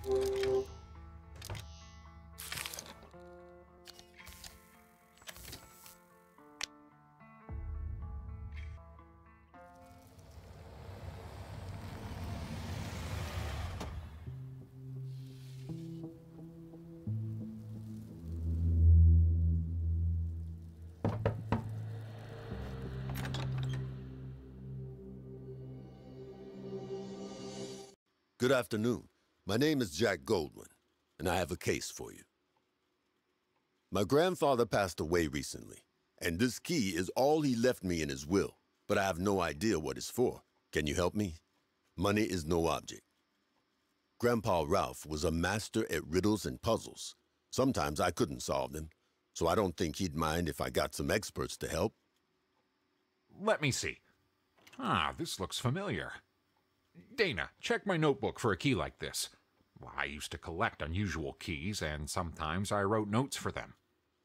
Good afternoon. My name is Jack Goldwyn, and I have a case for you. My grandfather passed away recently, and this key is all he left me in his will, but I have no idea what it's for. Can you help me? Money is no object. Grandpa Ralph was a master at riddles and puzzles. Sometimes I couldn't solve them, so I don't think he'd mind if I got some experts to help. Let me see. Ah, this looks familiar. Dana, check my notebook for a key like this. Well, I used to collect unusual keys, and sometimes I wrote notes for them.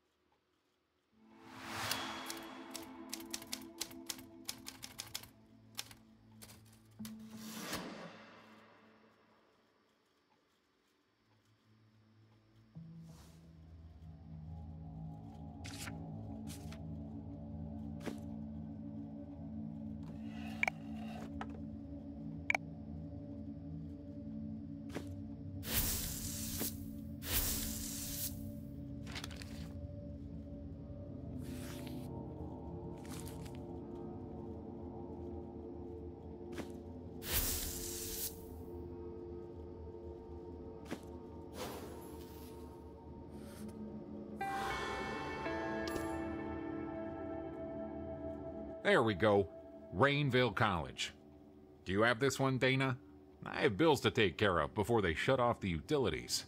There we go. Rainville College. Do you have this one, Dana? I have bills to take care of before they shut off the utilities.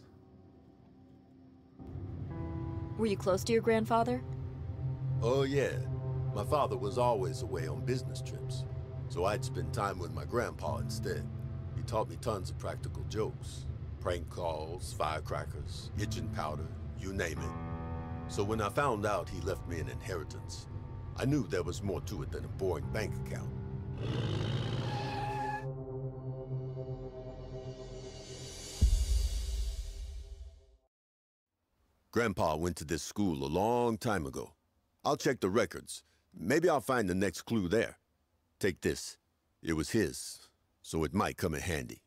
Were you close to your grandfather? Oh, yeah. My father was always away on business trips, so I'd spend time with my grandpa instead. He taught me tons of practical jokes. Prank calls, firecrackers, itching powder, you name it. So when I found out he left me an inheritance, I knew there was more to it than a boring bank account. Grandpa went to this school a long time ago. I'll check the records. Maybe I'll find the next clue there. Take this. It was his, so it might come in handy.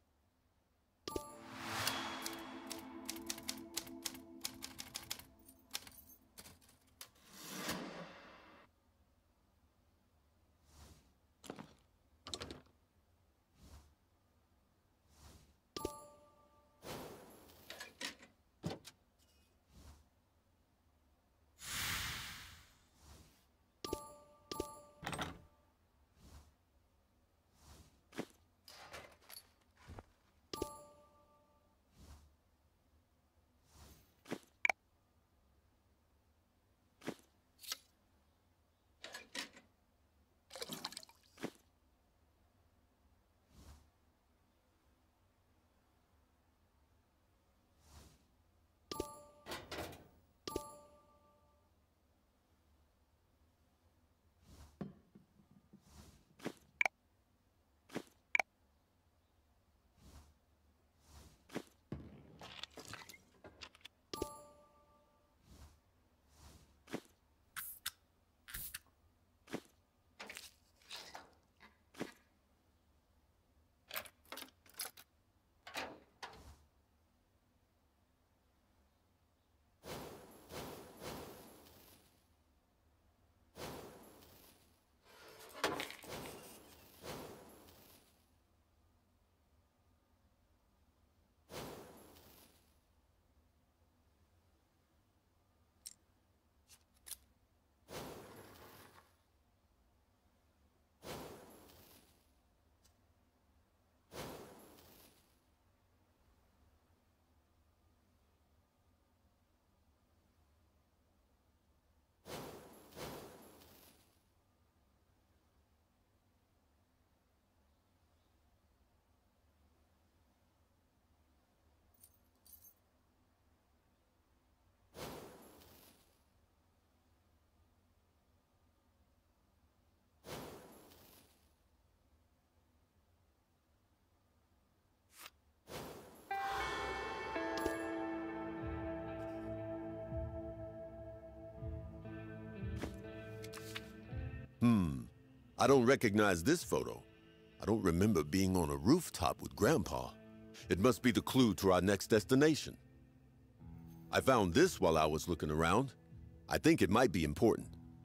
I don't recognize this photo. I don't remember being on a rooftop with Grandpa. It must be the clue to our next destination. I found this while I was looking around. I think it might be important.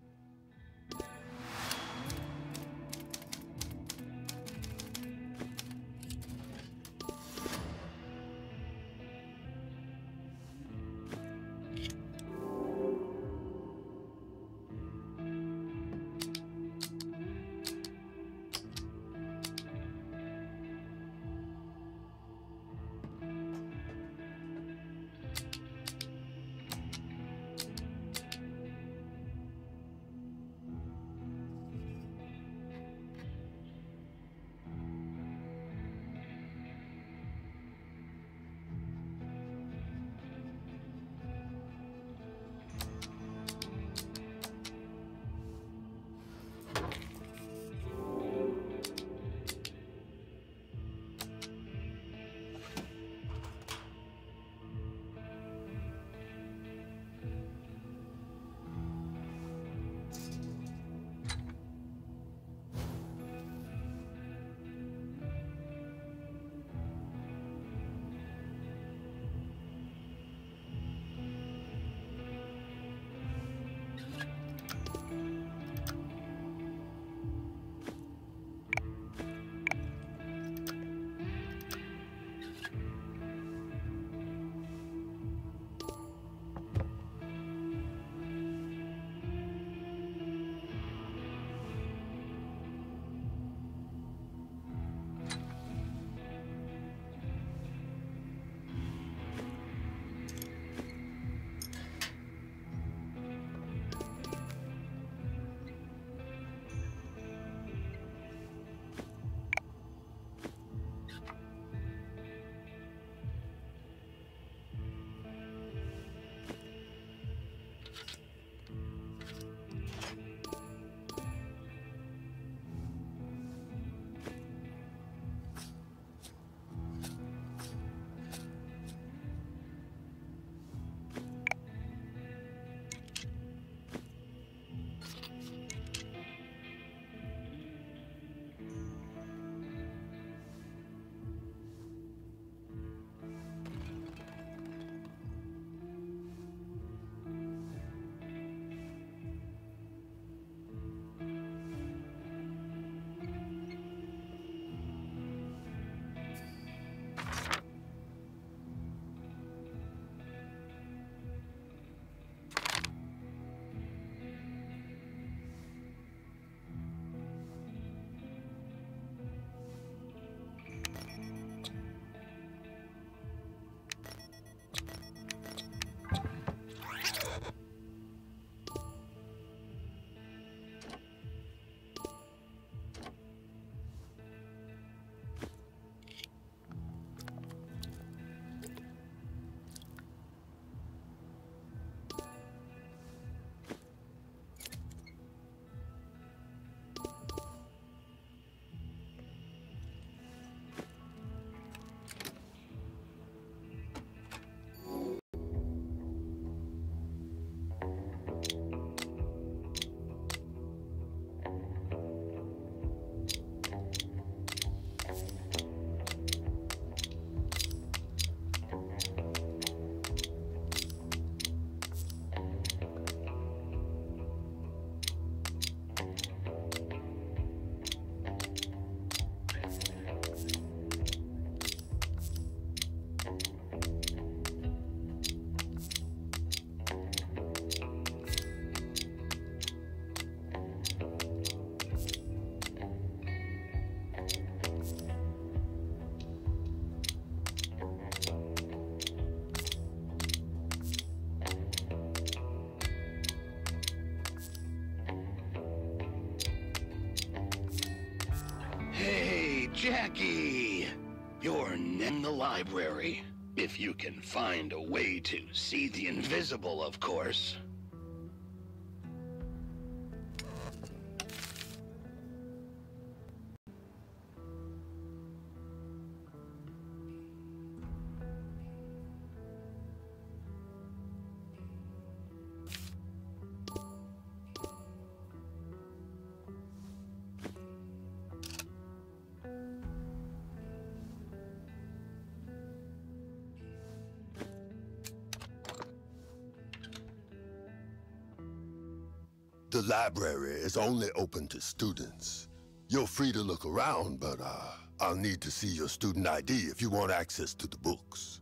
Jackie! You're in the library. If you can find a way to see the invisible, of course. The library is only open to students. You're free to look around, but I'll need to see your student ID if you want access to the books.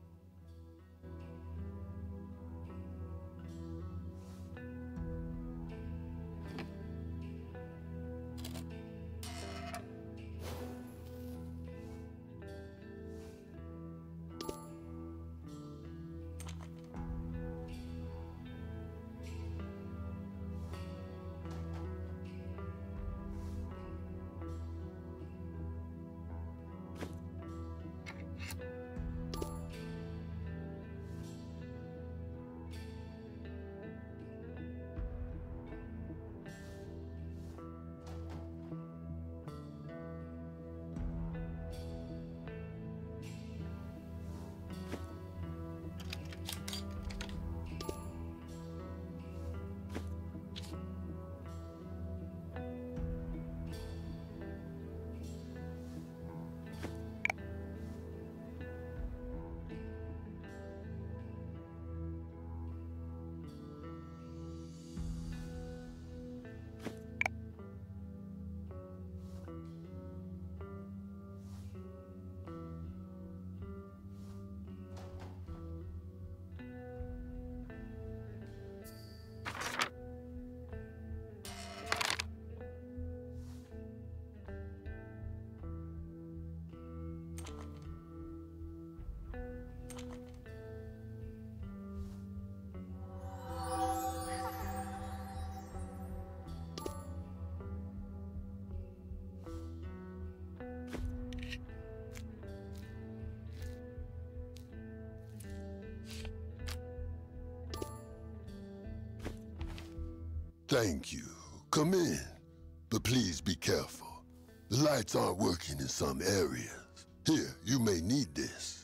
Thank you. Come in. But please be careful. The lights aren't working in some areas. Here, you may need this.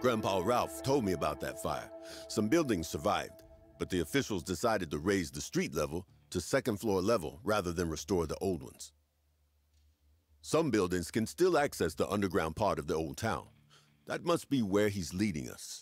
Grandpa Ralph told me about that fire. Some buildings survived, but the officials decided to raise the street level to second floor level rather than restore the old ones. Some buildings can still access the underground part of the old town. That must be where he's leading us.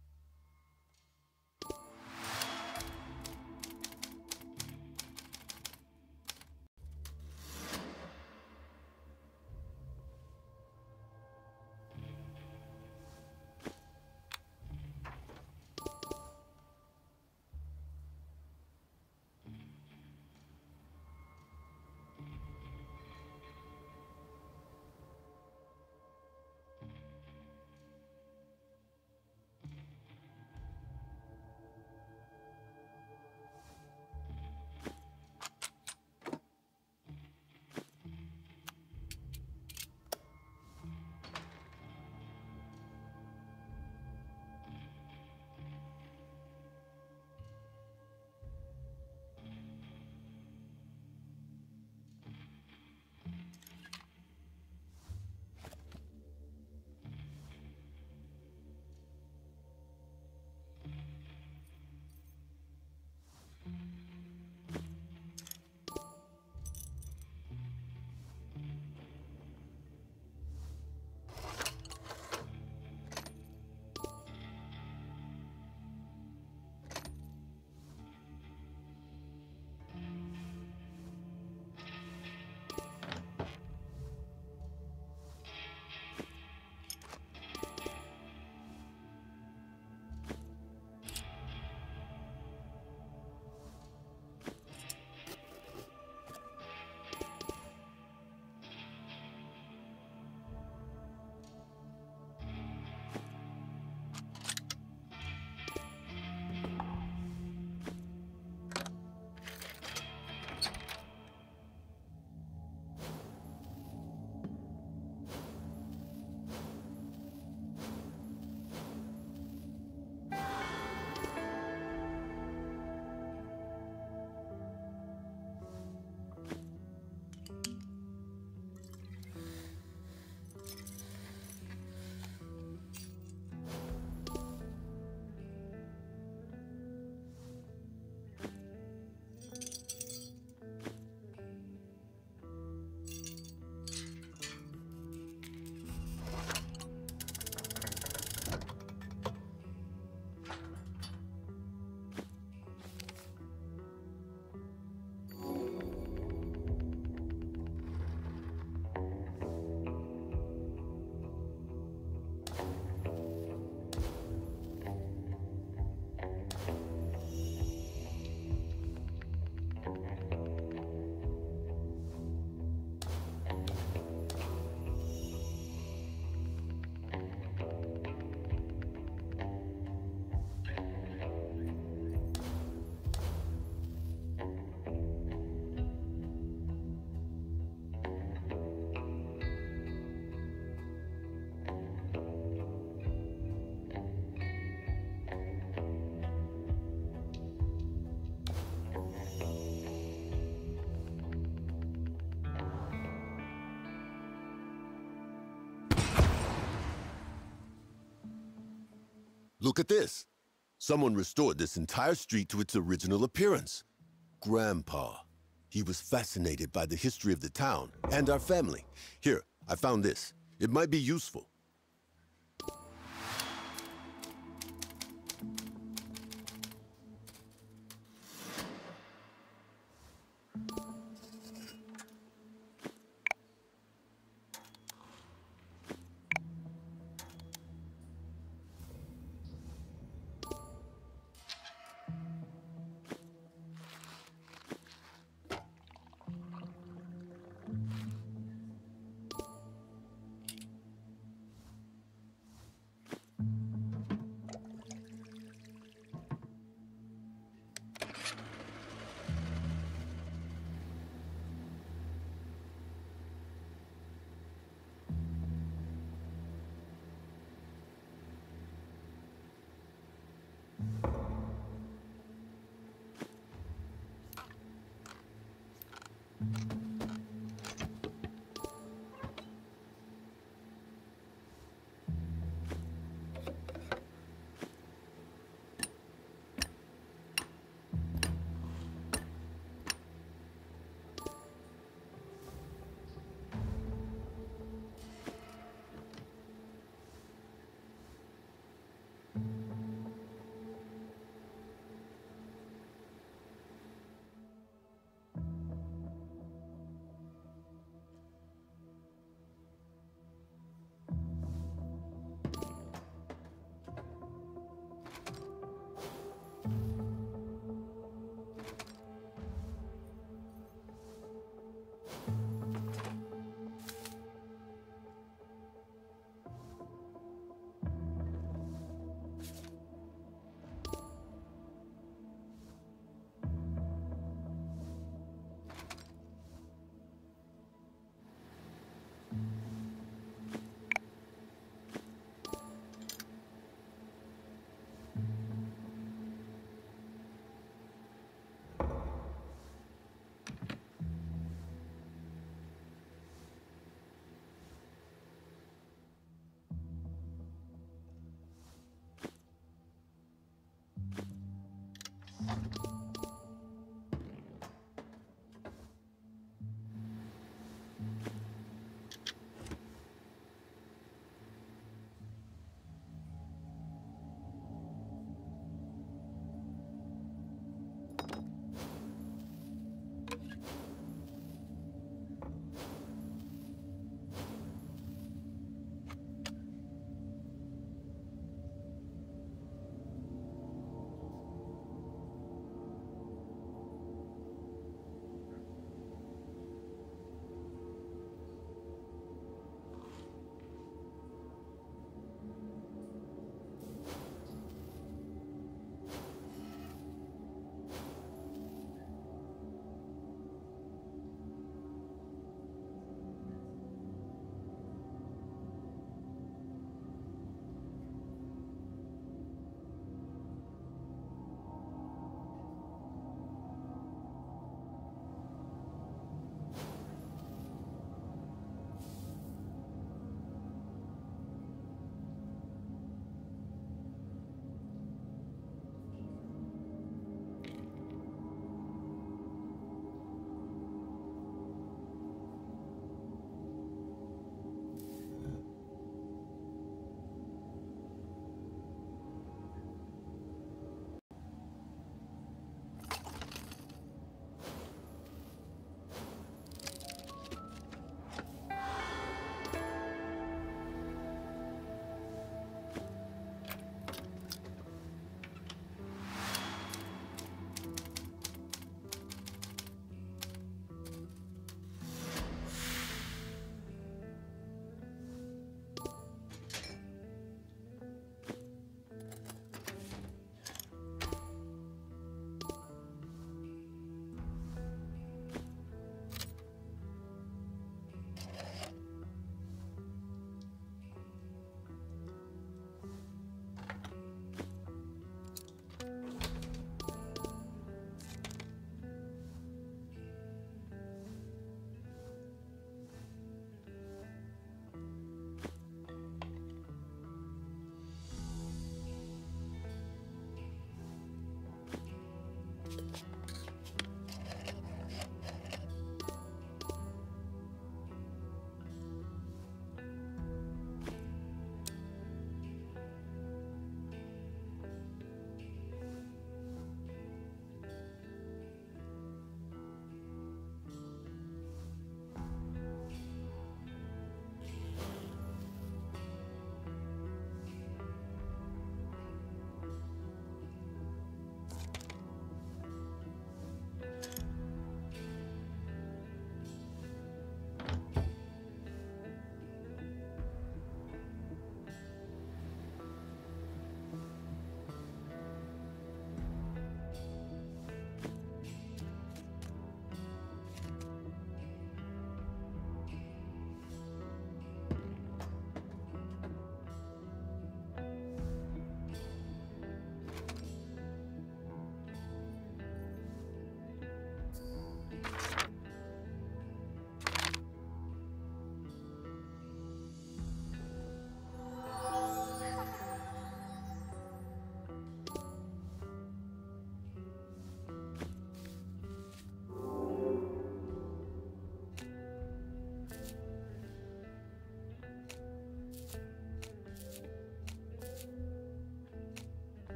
Look at this. Someone restored this entire street to its original appearance. Grandpa. He was fascinated by the history of the town and our family. Here, I found this. It might be useful.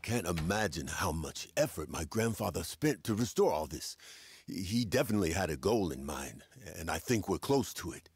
can't imagine how much effort my grandfather spent to restore all this. He definitely had a goal in mind, and I think we're close to it.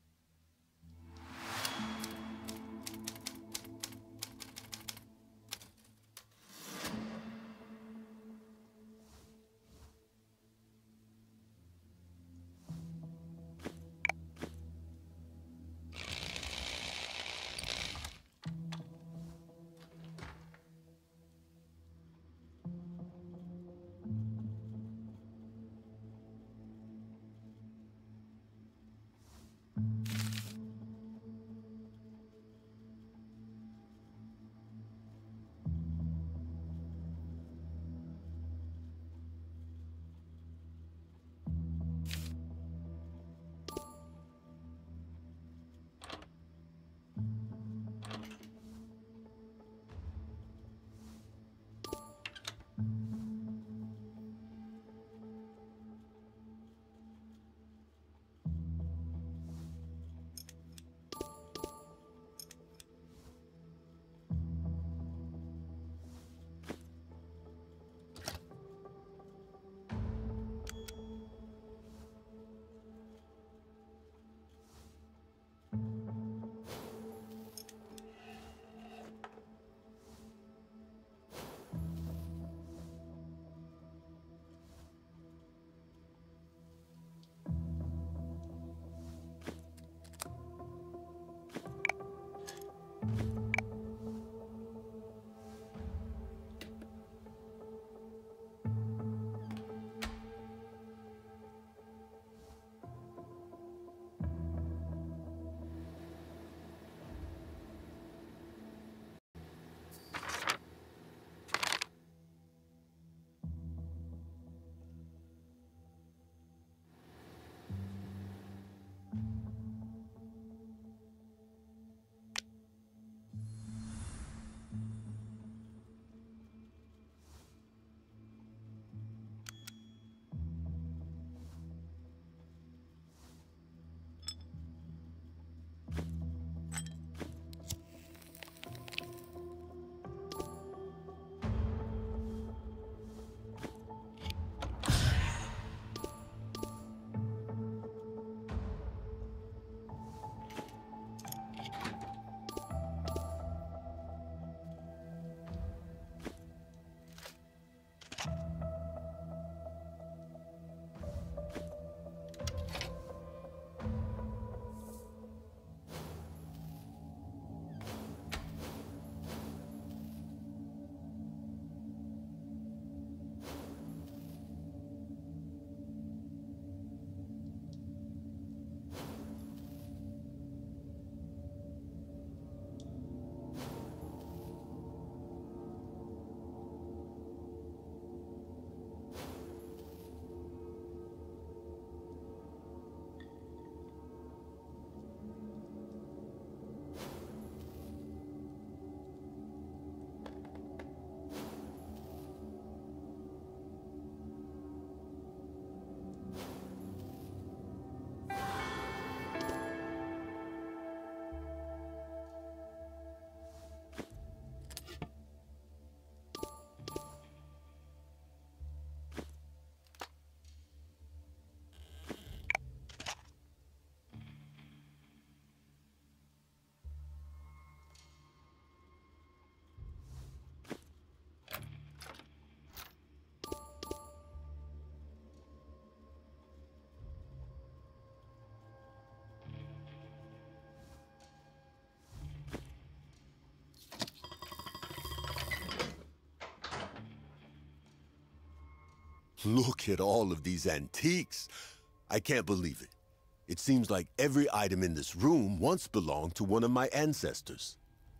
Look at all of these antiques. I can't believe it. It seems like every item in this room once belonged to one of my ancestors.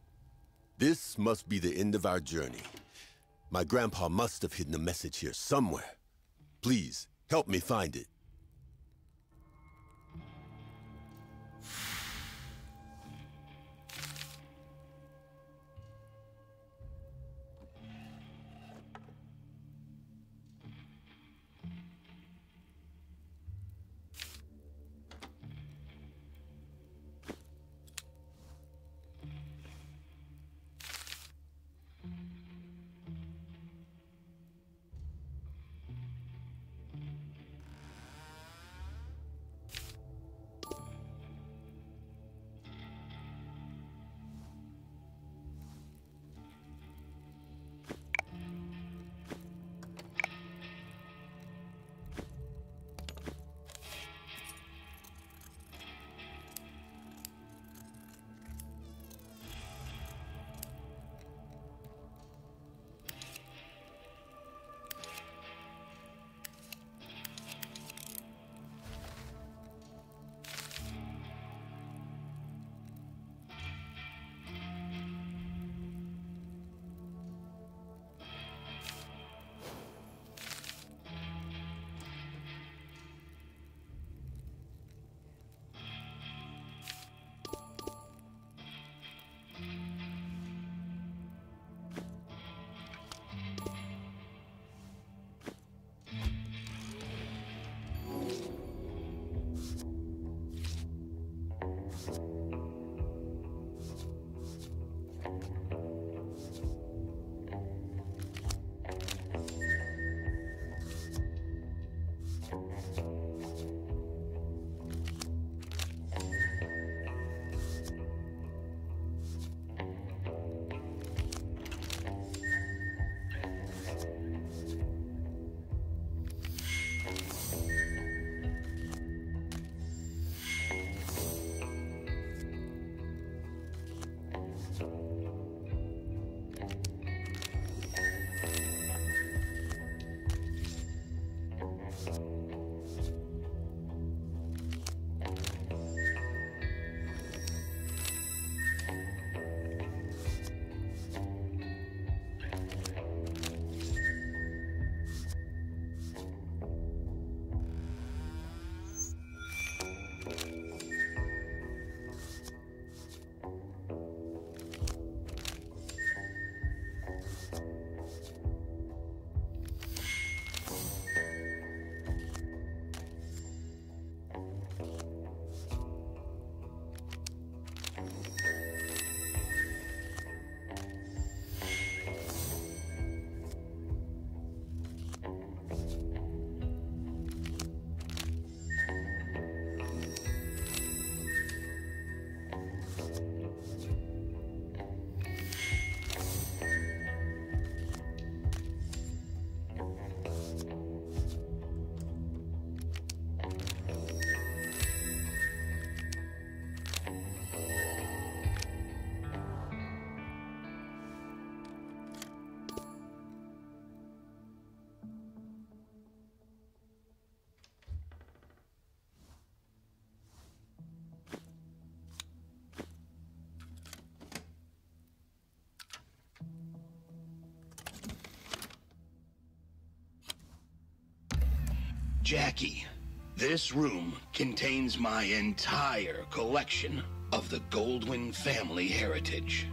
This must be the end of our journey. My grandpa must have hidden a message here somewhere. Please, help me find it. Jackie, this room contains my entire collection of the Goldwyn family heritage.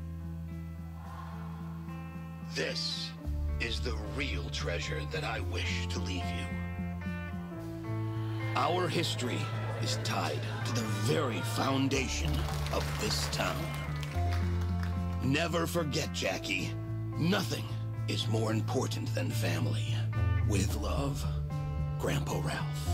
This is the real treasure that I wish to leave you. Our history is tied to the very foundation of this town. Never forget, Jackie, nothing is more important than family. With love, Grandpa Ralph.